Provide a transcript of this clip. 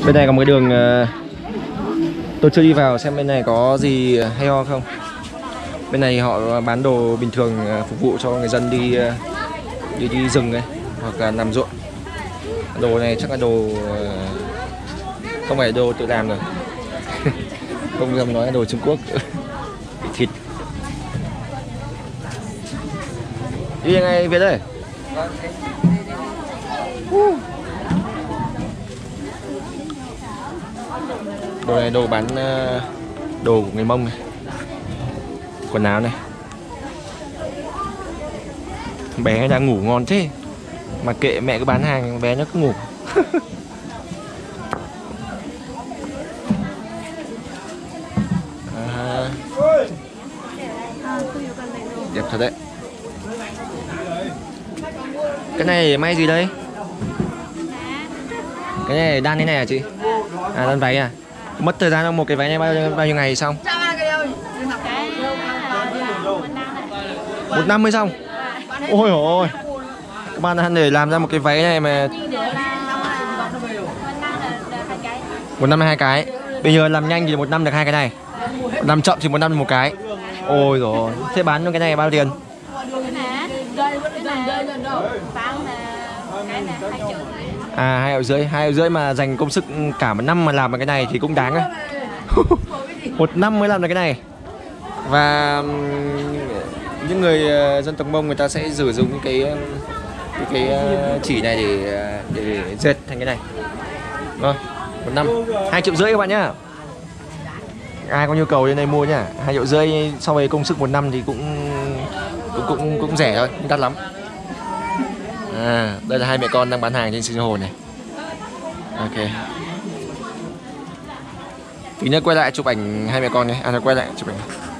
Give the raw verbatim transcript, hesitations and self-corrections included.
Bên này có một cái đường tôi chưa đi vào xem bên này có gì hay ho không. Bên này họ bán đồ bình thường phục vụ cho người dân đi đi đi rừng ấy hoặc là làm ruộng. Đồ này chắc là đồ không phải đồ tự làm rồi. Không dám nói là đồ Trung Quốc. Thịt. Đi ngay về đây. Đồ này đồ bán đồ của người Mông này. Quần áo này. Bé đang ngủ ngon thế. Mà kệ mẹ cứ bán hàng, bé nó cứ ngủ. À, đẹp thật đấy. Cái này may gì đây? Cái này đan thế này à chị? À đan váy à? Mất thời gian trong một cái váy này bao nhiêu, bao nhiêu ngày xong? Một năm mới xong? Ôi ôi. Các bạn ăn để làm ra một cái váy này mà một năm hai cái. Bây giờ làm nhanh thì một năm được hai cái này. Làm chậm thì một năm được một cái. Ôi rồi. Thế bán cho cái này bao tiền? À hai triệu rưỡi, hai triệu rưỡi mà dành công sức cả một năm mà làm cái này thì cũng đáng á. Một năm mới làm được cái này. Và những người dân tộc Mông người ta sẽ sử dụng cái cái, cái chỉ này để, để để dệt thành cái này. Rồi, một năm hai triệu rưỡi các bạn nhá. Ai có nhu cầu đến đây mua nhá. Hai triệu rưỡi so với công sức một năm thì cũng cũng cũng cũng rẻ thôi, không đắt lắm. À, đây là hai mẹ con đang bán hàng trên sinh hồ này. Ok. Tí nữa quay lại chụp ảnh hai mẹ con nhé. À, quay lại chụp ảnh.